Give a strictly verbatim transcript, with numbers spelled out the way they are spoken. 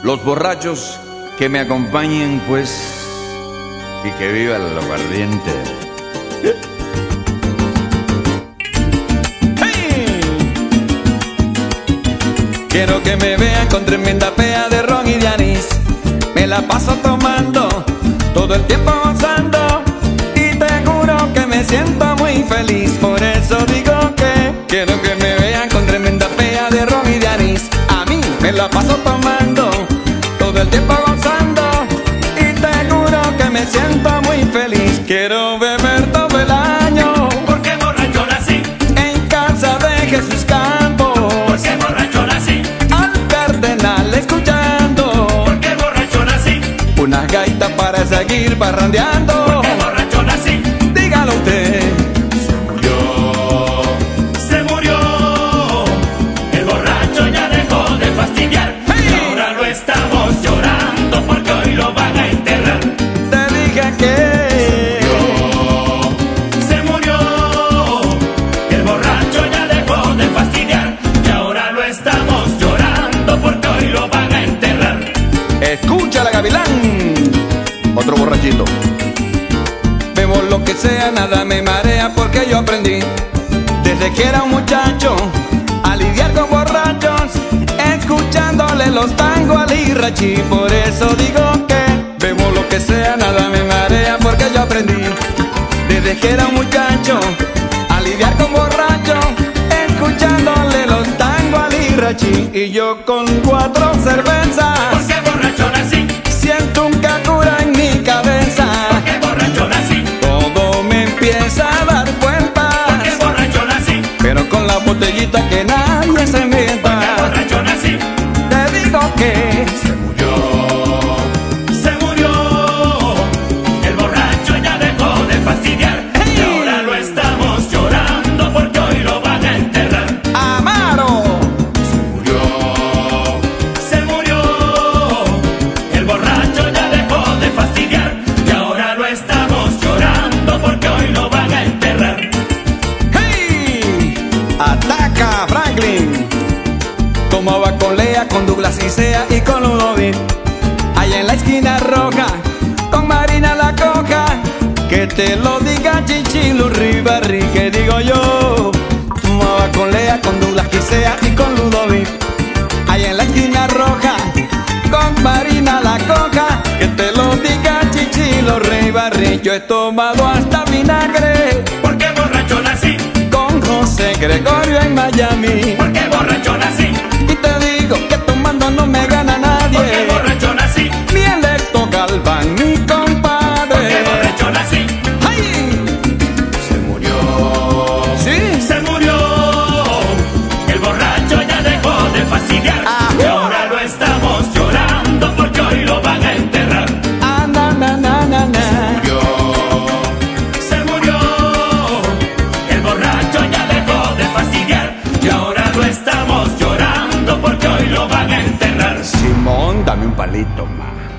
Los borrachos que me acompañen, pues, y que viva el aguardiente. ¡Hey! Quiero que me vean con tremenda pea de ron y de anís. Me la paso tomando, todo el tiempo gozando, y te juro que me siento muy feliz. Por eso digo que quiero que me vean con tremenda pea de ron y de anís. A mí me la paso tomando, todo el tiempo gozando, y te juro que me siento muy feliz. Quiero beber todo el año, porque borracho nací. En casa de Jesús Campos, porque borracho nací. Al cardenal escuchando, porque borracho nací. una gaita para seguir parrandeando. Porque borracho nací. Dígalo usted. Se murió, se murió. El borracho ya dejó de fastidiar. ¡Hey! Y ahora lo estamos llorando porque hoy lo van a enterrar. Te dije que Se murió. El borracho ya dejó de fastidiar. Y ahora lo estamos llorando porque hoy lo van a enterrar. escucha la gavilán. Otro borrachito. Bebo lo que sea, nada me marea porque yo aprendí desde que era un muchacho a lidiar con borrachos, escuchándole los tangos al Irachi. Por eso digo que bebo lo que sea, nada me marea porque yo aprendí desde que era un muchacho a lidiar con borrachos, escuchándole los tangos al Irachi. Y yo con cuatro cervezas Porque borracho nací. siento un cacura en mi cabeza. Porque borracho nací. Todo me empieza a dar Porque vueltas, borracho nací. pero con la botellita que nadie se Porque meta. borracho nací. Te digo que Se murió, se murió. El borracho ya dejó de fastidiar. ¡Hey! Y ahora lo estamos llorando porque hoy lo van a enterrar. Amaro. Murió, se murió. El borracho ya dejó de fastidiar. Y ahora lo estamos llorando porque hoy lo van a enterrar. ¡Hey! Ataca Franklin. Tomaba con Lea, con Douglas y Sea y con Ludovic. Allá en la esquina roja, con Marina la coja. Que te lo diga Chichilu Ribarri, que digo yo. Tomaba con Lea, con Douglas y Sea y con Ludovic. Allá en la esquina roja, con Marina la coja. Que te lo diga Chichilo Ribarri. Yo he tomado hasta vinagre Porque borracho nací. con José Gregorio en Miami. Porque borracho nací. Y te digo que tomando no me gana Porque nadie. borracho nací. Mi electo Galván, mi Porque compadre. borracho nací. ¡Ay! Se murió. Sí. Se murió. El borracho ya dejó de fastidiar. Ajá. Y ahora lo estamos llorando porque hoy lo van a enterrar. Ah, na, na, na, na, na. Se murió. El borracho ya dejó de fastidiar. Y ahora lo estamos llorando porque hoy lo van a enterrar. Simón, dame un palito más.